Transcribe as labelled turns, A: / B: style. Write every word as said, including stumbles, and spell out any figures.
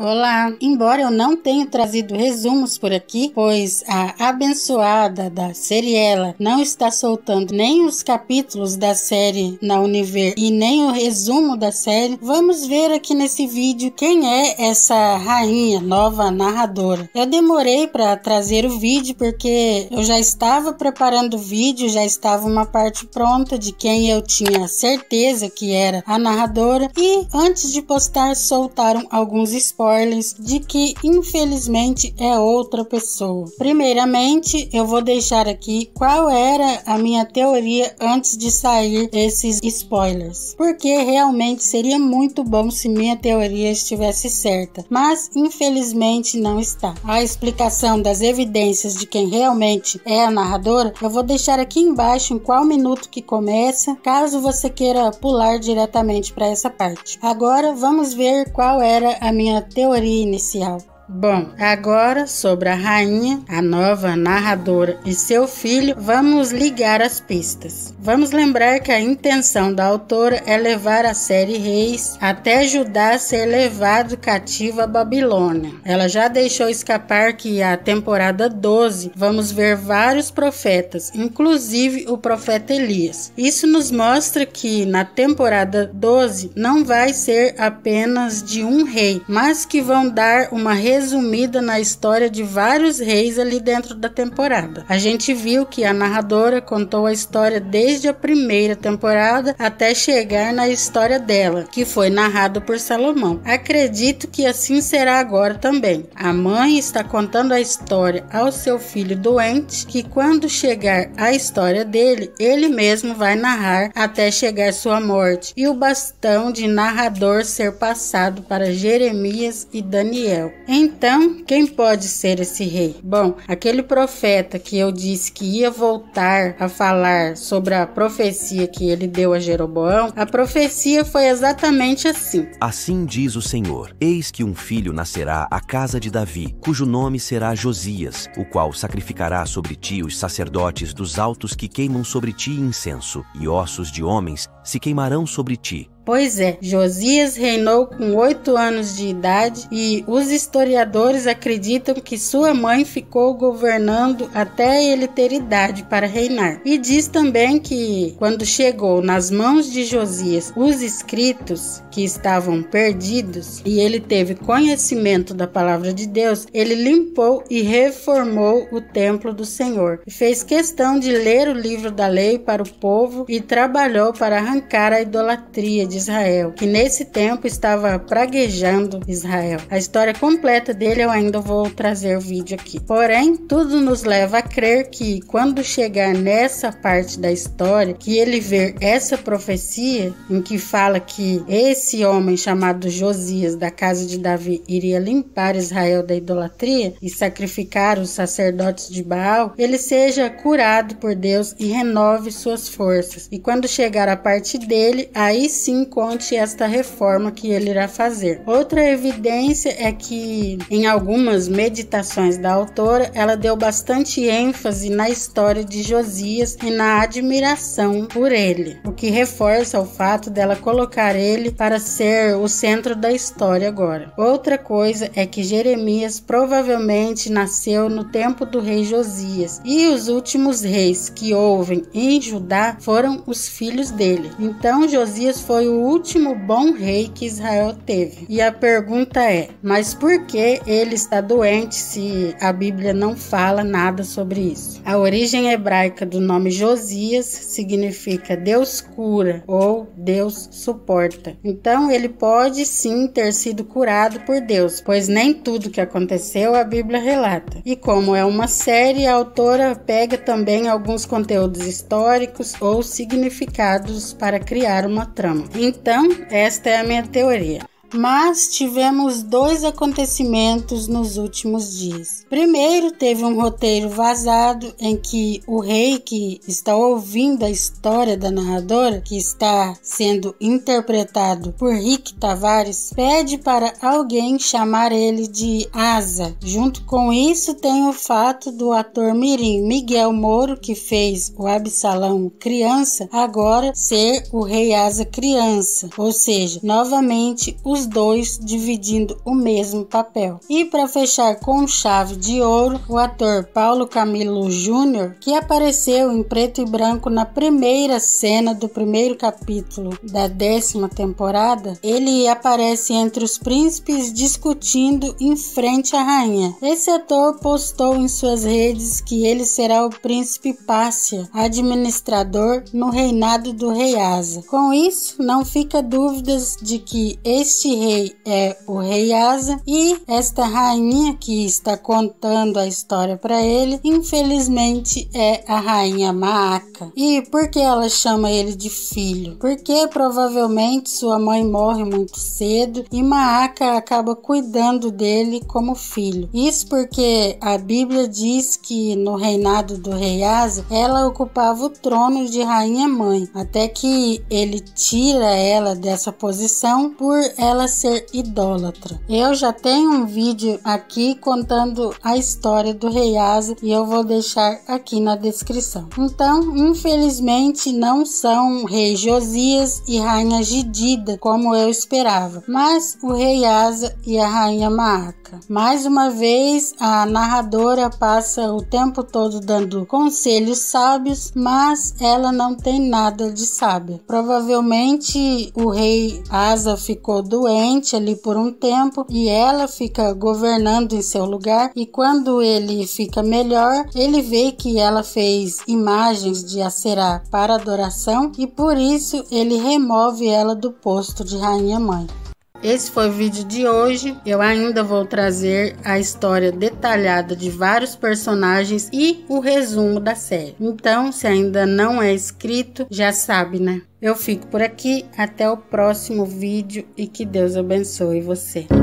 A: Olá! Embora eu não tenha trazido resumos por aqui, pois a abençoada da Seriela não está soltando nem os capítulos da série na Univer e nem o resumo da série, vamos ver aqui nesse vídeo quem é essa rainha nova narradora. Eu demorei para trazer o vídeo porque eu já estava preparando o vídeo, já estava uma parte pronta de quem eu tinha certeza que era a narradora, e antes de postar soltaram alguns spoilers de que infelizmente é outra pessoa. Primeiramente, eu vou deixar aqui qual era a minha teoria antes de sair esses spoilers, porque realmente seria muito bom se minha teoria estivesse certa, mas infelizmente não está. A explicação das evidências de quem realmente é a narradora eu vou deixar aqui embaixo em qual minuto que começa, caso você queira pular diretamente para essa parte. Agora vamos ver qual era a minha teoria inicial. Bom, agora sobre a rainha, a nova narradora e seu filho, vamos ligar as pistas. Vamos lembrar que a intenção da autora é levar a série Reis até Judá ser levado cativo à Babilônia. Ela já deixou escapar que a temporada doze vamos ver vários profetas, inclusive o profeta Elias. Isso nos mostra que na temporada doze não vai ser apenas de um rei, mas que vão dar uma resumida na história de vários reis ali dentro da temporada. A gente viu que a narradora contou a história desde a primeira temporada até chegar na história dela, que foi narrada por Salomão. Acredito que assim será agora também. A mãe está contando a história ao seu filho doente, que quando chegar a história dele, ele mesmo vai narrar até chegar sua morte, e o bastão de narrador ser passado para Jeremias e Daniel. Então, quem pode ser esse rei? Bom, aquele profeta que eu disse que ia voltar a falar sobre a profecia que ele deu a Jeroboão, a profecia foi exatamente assim.
B: Assim diz o Senhor: eis que um filho nascerá à casa de Davi, cujo nome será Josias, o qual sacrificará sobre ti os sacerdotes dos altos que queimam sobre ti incenso, e ossos de homens se queimarão sobre ti.
A: Pois é, Josias reinou com oito anos de idade e os historiadores acreditam que sua mãe ficou governando até ele ter idade para reinar. E diz também que quando chegou nas mãos de Josias os escritos que estavam perdidos e ele teve conhecimento da palavra de Deus, ele limpou e reformou o templo do Senhor. E fez questão de ler o livro da lei para o povo e trabalhou para arrancar a idolatria de Israel, que nesse tempo estava praguejando Israel. A história completa dele eu ainda vou trazer o vídeo aqui. Porém, tudo nos leva a crer que quando chegar nessa parte da história, que ele ver essa profecia em que fala que esse homem chamado Josias da casa de Davi iria limpar Israel da idolatria e sacrificar os sacerdotes de Baal, ele seja curado por Deus e renove suas forças. E quando chegar a parte dele, aí sim conte esta reforma que ele irá fazer. Outra evidência é que em algumas meditações da autora, ela deu bastante ênfase na história de Josias e na admiração por ele, o que reforça o fato dela colocar ele para ser o centro da história agora. Outra coisa é que Jeremias provavelmente nasceu no tempo do rei Josias, e os últimos reis que houve em Judá foram os filhos dele. Então Josias foi o último bom rei que Israel teve. E a pergunta é, mas por que ele está doente se a Bíblia não fala nada sobre isso? A origem hebraica do nome Josias significa Deus cura ou Deus suporta. Então ele pode sim ter sido curado por Deus, pois nem tudo que aconteceu a Bíblia relata. E como é uma série, a autora pega também alguns conteúdos históricos ou significados para criar uma trama. Então, esta é a minha teoria. Mas tivemos dois acontecimentos nos últimos dias. Primeiro, teve um roteiro vazado em que o rei que está ouvindo a história da narradora, que está sendo interpretado por Rick Tavares, pede para alguém chamar ele de Asa. Junto com isso, tem o fato do ator mirim Miguel Moro, que fez o Absalão criança, agora ser o rei Asa criança. Ou seja, novamente, os os dois dividindo o mesmo papel. E para fechar com chave de ouro, o ator Paulo Camilo Júnior, que apareceu em preto e branco na primeira cena do primeiro capítulo da décima temporada, ele aparece entre os príncipes discutindo em frente à rainha. Esse ator postou em suas redes que ele será o príncipe Pássia, administrador no reinado do rei Asa. Com isso, não fica dúvidas de que este rei é o rei Asa e esta rainha que está contando a história para ele, infelizmente é a rainha Maaca. E por que ela chama ele de filho? Porque provavelmente sua mãe morre muito cedo e Maaca acaba cuidando dele como filho. Isso porque a Bíblia diz que no reinado do rei Asa, ela ocupava o trono de rainha mãe, até que ele tira ela dessa posição por ela ser idólatra. Eu já tenho um vídeo aqui contando a história do rei Asa e eu vou deixar aqui na descrição. Então, infelizmente, não são rei Josias e rainha Gedida como eu esperava, mas o rei Asa e a rainha Maaca. Mais uma vez, a narradora passa o tempo todo dando conselhos sábios, mas ela não tem nada de sábia. Provavelmente o rei Asa ficou doente ali por um tempo e ela fica governando em seu lugar, e quando ele fica melhor, ele vê que ela fez imagens de Aserá para adoração e por isso ele remove ela do posto de rainha mãe. Esse foi o vídeo de hoje. Eu ainda vou trazer a história detalhada de vários personagens e o resumo da série. Então, se ainda não é inscrito, já sabe, né? Eu fico por aqui, até o próximo vídeo e que Deus abençoe você.